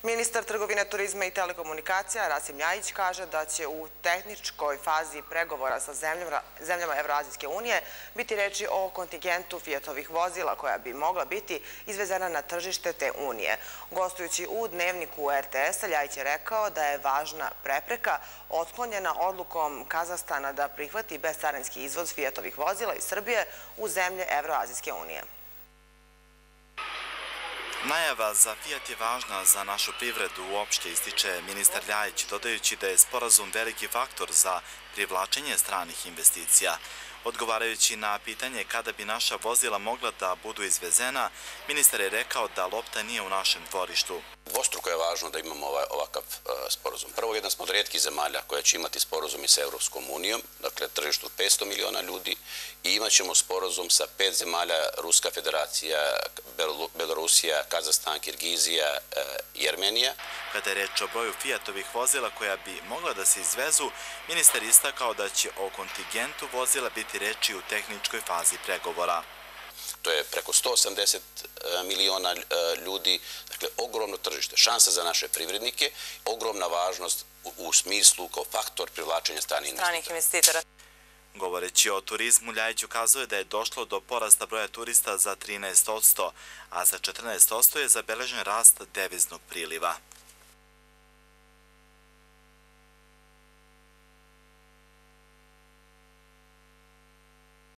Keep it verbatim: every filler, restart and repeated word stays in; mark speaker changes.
Speaker 1: Ministar trgovine, turizma i telekomunikacija Rasim Ljajić kaže da će u tehničkoj fazi pregovora sa zemljama Evroazijske unije biti reči o kontingentu Fiatovih vozila koja bi mogla biti izvezena na tržište te unije. Gostujući u dnevniku er te es-a, Ljajić je rekao da je važna prepreka otklonjena odlukom Kazahstana da prihvati bescarinski izvoz Fiatovih vozila iz Srbije u zemlje Evroazijske unije.
Speaker 2: Najava za Fiat je važna za našu privredu, uopšte ističe ministar Ljajić, dodajući da je sporazum veliki faktor za privlačenje stranih investicija. Odgovarajući na pitanje kada bi naša vozila mogla da budu izvezena, ministar je rekao da lopta nije u našem dvorištu.
Speaker 3: Dvostruko je važno da imamo ovakav sporazum. Prvo, jedan smo od rijetkih zemalja koja će imati sporazum i sa Evropskom unijom, dakle tržištu od petsto miliona ljudi, i imat ćemo sporazum sa pet zemalja, Ruska federacija, Belorusija, Kazahstan, Kirgizija i Armenija.
Speaker 2: Kada je reč o broju Fiatovih vozila koja bi mogla da se izvezu, ministar istakao da će o kontingentu vozila biti reči u tehničkoj fazi pregovora.
Speaker 3: To je preko sto osamdeset miliona ljudi, dakle ogromno tržište, šansa za naše privrednike, ogromna važnost u smislu kao faktor privlačenja stranih investitora.
Speaker 2: Govoreći o turizmu, Ljajić ukazuje da je došlo do porasta broja turista za trinaest posto, a za četrnaest posto je zabeležen rast deviznog priliva.